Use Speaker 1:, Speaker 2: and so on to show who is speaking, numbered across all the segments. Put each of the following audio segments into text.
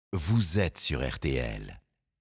Speaker 1: vous êtes sur RTL.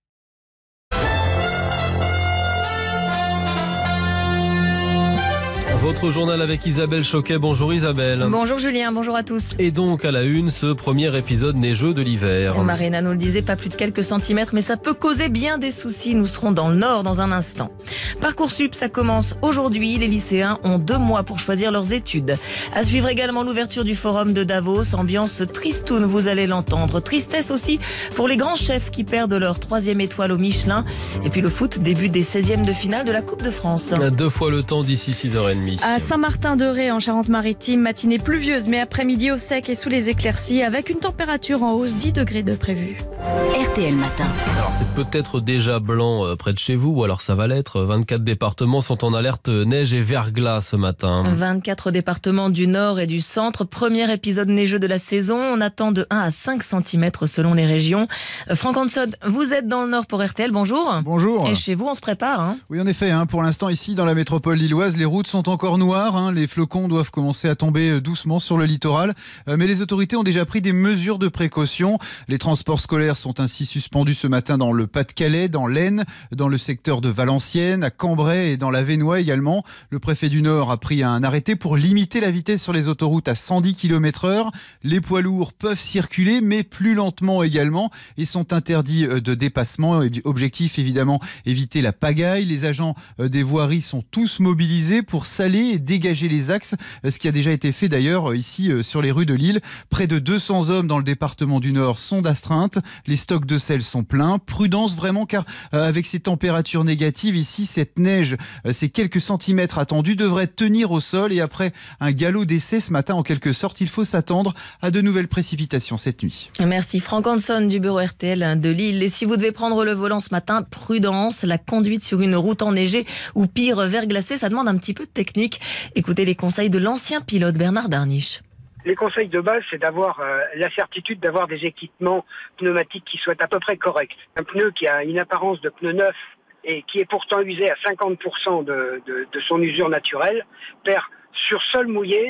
Speaker 2: Votre journal avec Isabelle Choquet. Bonjour Isabelle.
Speaker 3: Bonjour Julien, bonjour à tous.
Speaker 2: Et donc à la une, ce premier épisode neigeux de l'hiver.
Speaker 3: Marina nous le disait, pas plus de quelques centimètres, mais ça peut causer bien des soucis. Nous serons dans le nord dans un instant. Parcoursup, ça commence aujourd'hui. Les lycéens ont 2 mois pour choisir leurs études. À suivre également l'ouverture du forum de Davos. Ambiance tristoun, vous allez l'entendre. Tristesse aussi pour les grands chefs qui perdent leur 3e étoile au Michelin. Et puis le foot, début des 16e de finale de la Coupe de France.
Speaker 2: 2 fois le temps d'ici 6h30.
Speaker 4: À Saint-Martin-de-Ré, en Charente-Maritime, matinée pluvieuse, mais après-midi au sec et sous les éclaircies, avec une température en hausse, 10 degrés de prévu.
Speaker 5: RTL Matin.
Speaker 2: Alors c'est peut-être déjà blanc près de chez vous, ou alors ça va l'être. 24 départements sont en alerte neige et verglas ce matin.
Speaker 3: 24 départements du nord et du centre. Premier épisode neigeux de la saison. On attend de 1 à 5 cm selon les régions. Franck Hanson, vous êtes dans le nord pour RTL. Bonjour.
Speaker 6: Bonjour.
Speaker 3: Et chez vous, on se prépare.
Speaker 6: Oui, en effet. Pour l'instant, ici, dans la métropole lilloise, les routes sont encore noires. Les flocons doivent commencer à tomber doucement sur le littoral. Mais les autorités ont déjà pris des mesures de précaution. Les transports scolaires sont ainsi suspendus ce matin dans le Pas-de-Calais, dans l'Aisne, dans le secteur de Valenciennes, à Cambrai et dans la Vénois également. Le préfet du Nord a pris un arrêté pour limiter la vitesse sur les autoroutes à 110 km/h. Les poids lourds peuvent circuler, mais plus lentement également, et sont interdits de dépassement. Objectif, évidemment, éviter la pagaille. Les agents des voiries sont tous mobilisés pour saler et dégager les axes, ce qui a déjà été fait d'ailleurs ici sur les rues de Lille. Près de 200 hommes dans le département du Nord sont d'astreinte. Les stocks de sel sont pleins. Prudence vraiment, car avec ces températures négatives ici, cette neige, ces quelques centimètres attendus devraient tenir au sol, et après un galop d'essai ce matin en quelque sorte, il faut s'attendre à de nouvelles précipitations cette nuit.
Speaker 3: Merci Franck Hanson du bureau RTL de Lille. Et si vous devez prendre le volant ce matin, prudence, la conduite sur une route enneigée ou pire verglacée, ça demande un petit peu de technique. Écoutez les conseils de l'ancien pilote Bernard Darniche.
Speaker 7: Les conseils de base, c'est d'avoir la certitude d'avoir des équipements pneumatiques qui soient à peu près corrects. Un pneu qui a une apparence de pneu neuf et qui est pourtant usé à 50% de son usure naturelle perd sur sol mouillé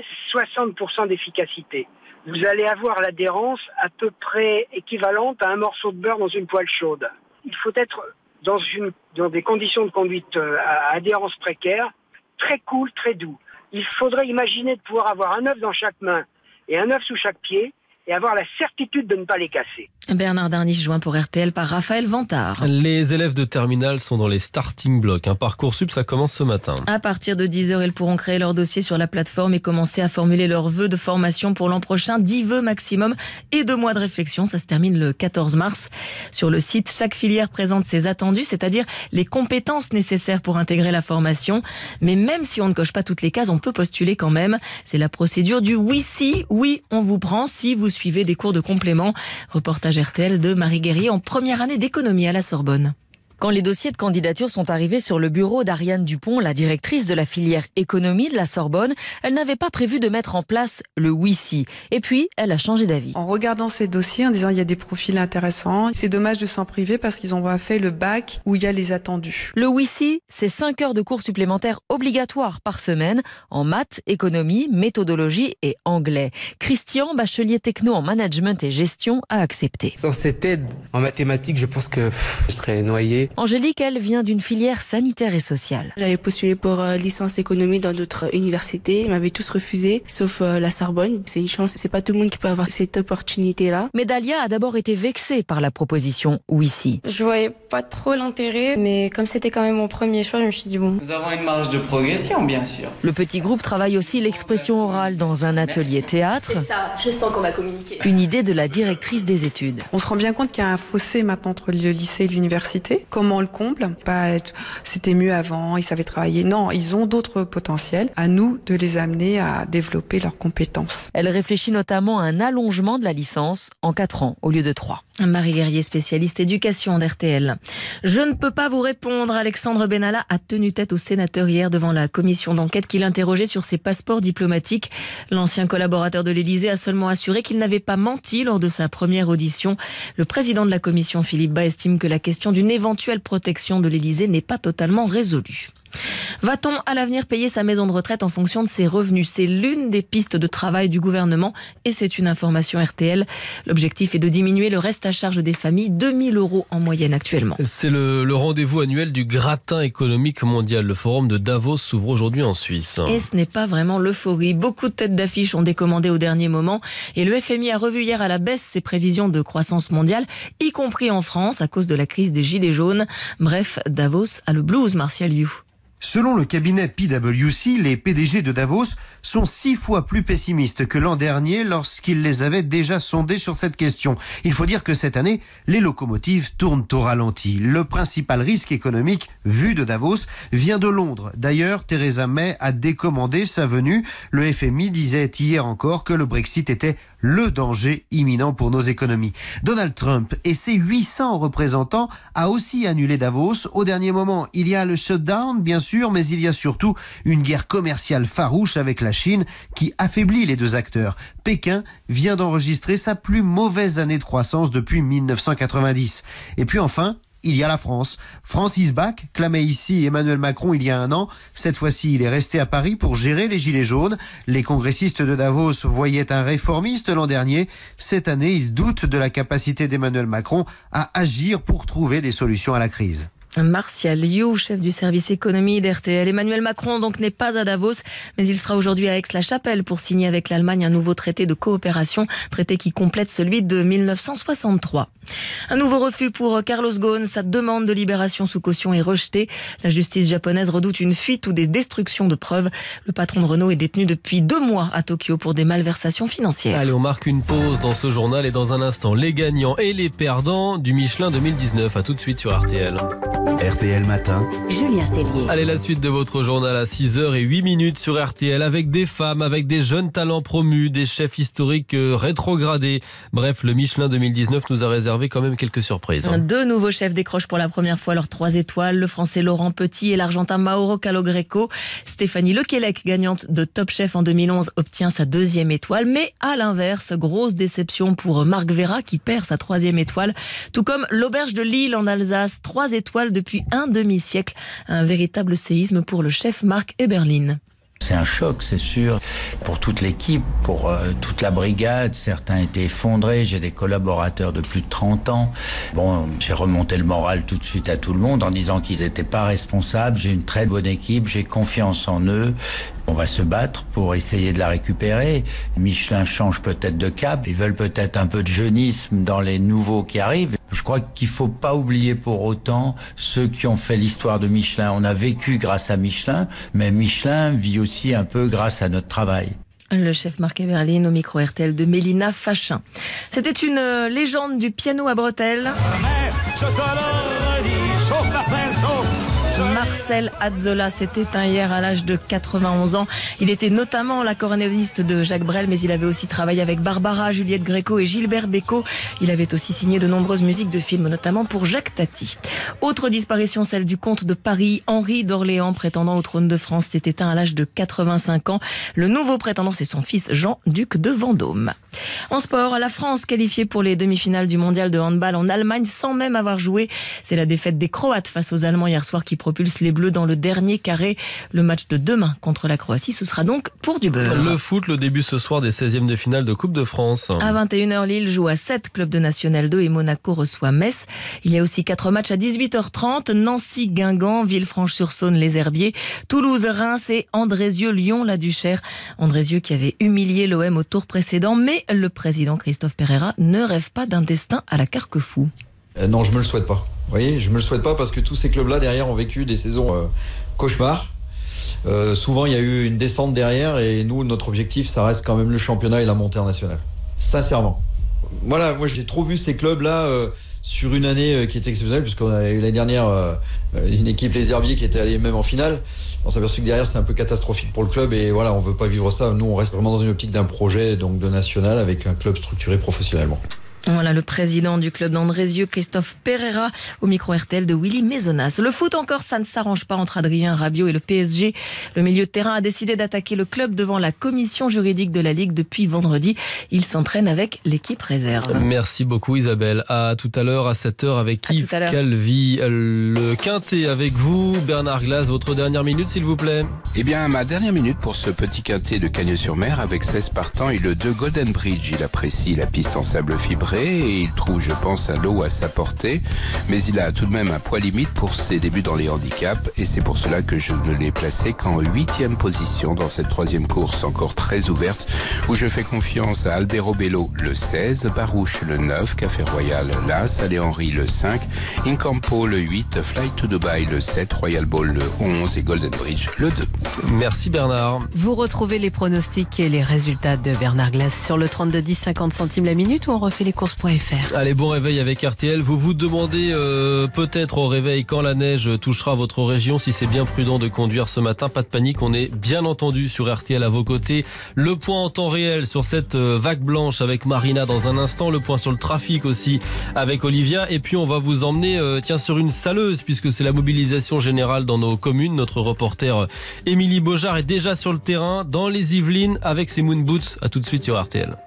Speaker 7: 60% d'efficacité. Vous allez avoir l'adhérence à peu près équivalente à un morceau de beurre dans une poêle chaude. Il faut être dans des conditions de conduite à adhérence précaire, très cool, très doux. Il faudrait imaginer de pouvoir avoir un œuf dans chaque main et un œuf sous chaque pied et avoir la certitude de ne pas les casser.
Speaker 3: Bernard Darniche joint pour RTL par Raphaël Vantard.
Speaker 2: Les élèves de terminale sont dans les starting blocks. Parcoursup, ça commence ce matin.
Speaker 3: À partir de 10h, ils pourront créer leur dossier sur la plateforme et commencer à formuler leurs vœux de formation pour l'an prochain. 10 vœux maximum et 2 mois de réflexion. Ça se termine le 14 mars. Sur le site, chaque filière présente ses attendus, c'est-à-dire les compétences nécessaires pour intégrer la formation. Mais même si on ne coche pas toutes les cases, on peut postuler quand même. C'est la procédure du oui-si. Oui, on vous prend si vous suivez des cours de complément. Reportage RTL de Marie Guerrier en première année d'économie à la Sorbonne.
Speaker 5: Quand les dossiers de candidature sont arrivés sur le bureau d'Ariane Dupont, la directrice de la filière économie de la Sorbonne, elle n'avait pas prévu de mettre en place le oui-si. Et puis, elle a changé d'avis.
Speaker 8: En regardant ces dossiers, en disant il y a des profils intéressants, c'est dommage de s'en priver parce qu'ils n'ont pas fait le bac où il y a les attendus.
Speaker 5: Le oui-si, c'est 5 heures de cours supplémentaires obligatoires par semaine en maths, économie, méthodologie et anglais. Christian, bachelier techno en management et gestion, a accepté.
Speaker 9: Sans cette aide en mathématiques, je pense que je serais noyé.
Speaker 5: Angélique, elle, vient d'une filière sanitaire et sociale.
Speaker 10: J'avais postulé pour licence économie dans d'autres universités. Ils m'avaient tous refusé, sauf la Sorbonne. C'est une chance, c'est pas tout le monde qui peut avoir cette opportunité-là.
Speaker 5: Mais Dalia a d'abord été vexée par la proposition oui-si.
Speaker 10: Je voyais pas trop l'intérêt, mais comme c'était quand même mon premier choix, je me suis dit bon.
Speaker 11: Nous avons une marge de progression, bien sûr.
Speaker 5: Le petit groupe travaille aussi l'expression orale dans un atelier théâtre.
Speaker 10: C'est ça, je sens qu'on va communiquer.
Speaker 5: Une idée de la directrice des études.
Speaker 8: On se rend bien compte qu'il y a un fossé maintenant entre le lycée et l'université. Comment on le comble? Pas être, c'était mieux avant, ils savaient travailler. Non, ils ont d'autres potentiels. À nous de les amener à développer leurs compétences.
Speaker 5: Elle réfléchit notamment à un allongement de la licence en 4 ans au lieu de 3.
Speaker 3: Marie Guerrier, spécialiste éducation d'RTL. Je ne peux pas vous répondre. Alexandre Benalla a tenu tête au sénateur hier devant la commission d'enquête qui l'interrogeait sur ses passeports diplomatiques. L'ancien collaborateur de l'Élysée a seulement assuré qu'il n'avait pas menti lors de sa première audition. Le président de la commission, Philippe Bas, estime que la question d'une éventuelle protection de l'Élysée n'est pas totalement résolue. Va-t-on à l'avenir payer sa maison de retraite en fonction de ses revenus? C'est l'une des pistes de travail du gouvernement et c'est une information RTL. L'objectif est de diminuer le reste à charge des familles, 2 000 € en moyenne actuellement.
Speaker 2: C'est le rendez-vous annuel du gratin économique mondial. Le forum de Davos s'ouvre aujourd'hui en Suisse.
Speaker 3: Et ce n'est pas vraiment l'euphorie. Beaucoup de têtes d'affiche ont décommandé au dernier moment et le FMI a revu hier à la baisse ses prévisions de croissance mondiale, y compris en France à cause de la crise des gilets jaunes. Bref, Davos a le blues, Martial You.
Speaker 12: Selon le cabinet PwC, les PDG de Davos sont 6 fois plus pessimistes que l'an dernier lorsqu'ils les avaient déjà sondés sur cette question. Il faut dire que cette année, les locomotives tournent au ralenti. Le principal risque économique vu de Davos vient de Londres. D'ailleurs, Theresa May a décommandé sa venue. Le FMI disait hier encore que le Brexit était le danger imminent pour nos économies. Donald Trump et ses 800 représentants a aussi annulé Davos. Au dernier moment, il y a le shutdown, bien sûr, mais il y a surtout une guerre commerciale farouche avec la Chine qui affaiblit les deux acteurs. Pékin vient d'enregistrer sa plus mauvaise année de croissance depuis 1990. Et puis enfin, il y a la France. France is back, clamait ici Emmanuel Macron il y a un an. Cette fois-ci, il est resté à Paris pour gérer les gilets jaunes. Les congressistes de Davos voyaient un réformiste l'an dernier. Cette année, ils doutent de la capacité d'Emmanuel Macron à agir pour trouver des solutions à la crise.
Speaker 3: Martial You, chef du service économie d'RTL. Emmanuel Macron donc n'est pas à Davos, mais il sera aujourd'hui à Aix-la-Chapelle pour signer avec l'Allemagne un nouveau traité de coopération, traité qui complète celui de 1963. Un nouveau refus pour Carlos Ghosn. Sa demande de libération sous caution est rejetée. La justice japonaise redoute une fuite ou des destructions de preuves. Le patron de Renault est détenu depuis 2 mois à Tokyo pour des malversations financières.
Speaker 2: Allez, on marque une pause dans ce journal et dans un instant, les gagnants et les perdants du Michelin 2019. À tout de suite sur RTL.
Speaker 1: RTL Matin.
Speaker 13: Julien Cellier.
Speaker 2: Allez, la suite de votre journal à 6h08 sur RTL avec des femmes, avec des jeunes talents promus, des chefs historiques rétrogradés. Bref, le Michelin 2019 nous a réservé quand même quelques surprises.
Speaker 3: 2 nouveaux chefs décrochent pour la première fois leurs 3 étoiles. Le français Laurent Petit et l'argentin Mauro Calogreco. Stéphanie Lequelec, gagnante de Top Chef en 2011, obtient sa 2e étoile. Mais à l'inverse, grosse déception pour Marc Vera qui perd sa 3e étoile. Tout comme l'auberge de Lille en Alsace, 3 étoiles depuis un demi-siècle. Un véritable séisme pour le chef Marc Eberlin.
Speaker 14: C'est un choc, c'est sûr, pour toute l'équipe, pour toute la brigade. Certains étaient effondrés. J'ai des collaborateurs de plus de 30 ans. Bon, j'ai remonté le moral tout de suite à tout le monde en disant qu'ils n'étaient pas responsables. J'ai une très bonne équipe, j'ai confiance en eux. On va se battre pour essayer de la récupérer. Michelin change peut-être de cap. Ils veulent peut-être un peu de jeunisme dans les nouveaux qui arrivent. Je crois qu'il ne faut pas oublier pour autant ceux qui ont fait l'histoire de Michelin. On a vécu grâce à Michelin, mais Michelin vit aussi un peu grâce à notre travail.
Speaker 3: Le chef Marc Eberlin au micro RTL de Mélina Fachin. C'était une légende du piano à bretelles. Marcel Azzola s'est éteint hier à l'âge de 91 ans. Il était notamment l'accordéoniste de Jacques Brel, mais il avait aussi travaillé avec Barbara, Juliette Gréco et Gilbert Bécaud. Il avait aussi signé de nombreuses musiques de films, notamment pour Jacques Tati. Autre disparition, celle du comte de Paris, Henri d'Orléans, prétendant au trône de France, s'est éteint à l'âge de 85 ans. Le nouveau prétendant, c'est son fils Jean, duc de Vendôme. En sport, la France qualifiée pour les demi-finales du mondial de handball en Allemagne sans même avoir joué. C'est la défaite des Croates face aux Allemands hier soir qui propulse les Bleus dans le dernier carré. Le match de demain contre la Croatie, ce sera donc pour du beurre.
Speaker 2: Le foot, le début ce soir des 16e de finale de Coupe de France.
Speaker 3: À 21h, Lille joue à 7, club de National 2 et Monaco reçoit Metz. Il y a aussi 4 matchs à 18h30. Nancy, Guingamp, Villefranche-sur-Saône, Les Herbiers, Toulouse, Reims et Andrézieux, Lyon, la Duchère. Andrézieux qui avait humilié l'OM au tour précédent, mais le président Christophe Pereira ne rêve pas d'un destin à la Carquefou.
Speaker 15: Non, je me le souhaite pas. Vous voyez, je me le souhaite pas parce que tous ces clubs-là derrière ont vécu des saisons cauchemars. Souvent, il y a eu une descente derrière et nous, notre objectif, ça reste quand même le championnat et la montée en nationale. Sincèrement. Voilà, moi j'ai trop vu ces clubs-là sur une année qui était exceptionnelle puisqu'on a eu l'année dernière une équipe Les Herbiers qui était allée même en finale. On s'est aperçu que derrière c'est un peu catastrophique pour le club et voilà, on veut pas vivre ça. Nous, on reste vraiment dans une optique d'un projet donc de national avec un club structuré professionnellement.
Speaker 3: Voilà le président du club d'Andrézieux, Christophe Pereira, au micro RTL de Willy Maisonas. Le foot encore, ça ne s'arrange pas entre Adrien Rabiot et le PSG. Le milieu de terrain a décidé d'attaquer le club devant la commission juridique de la Ligue depuis vendredi. Il s'entraîne avec l'équipe réserve.
Speaker 2: Merci beaucoup Isabelle. À tout à l'heure à 7h avec Yves Calvi. Le quintet avec vous. Bernard Glass, votre dernière minute s'il vous plaît.
Speaker 13: Eh bien ma dernière minute pour ce petit quintet de Cagnes-sur-Mer avec 16 partants et le 2 Golden Bridge. Il apprécie la piste en sable fibré et il trouve, je pense, un lot à sa portée, mais il a tout de même un poids limite pour ses débuts dans les handicaps et c'est pour cela que je ne l'ai placé qu'en 8e position dans cette 3e course encore très ouverte où je fais confiance à Albero Bello le 16, Barouche le 9, Café Royal l'As, Allez Henry le 5, Incampo le 8, Fly to Dubai le 7, Royal Ball le 11 et Golden Bridge le 2.
Speaker 2: Merci Bernard.
Speaker 16: Vous retrouvez les pronostics et les résultats de Bernard Glass sur le 32 10 50 centimes la minute ou on refait les courses.
Speaker 2: Allez, bon réveil avec RTL. Vous vous demandez peut-être au réveil quand la neige touchera votre région, si c'est bien prudent de conduire ce matin. Pas de panique, on est bien entendu sur RTL à vos côtés. Le point en temps réel sur cette vague blanche avec Marina dans un instant. Le point sur le trafic aussi avec Olivia. Et puis on va vous emmener sur une saleuse puisque c'est la mobilisation générale dans nos communes. Notre reporter Émilie Beaujard est déjà sur le terrain dans les Yvelines avec ses moon boots. À tout de suite sur RTL.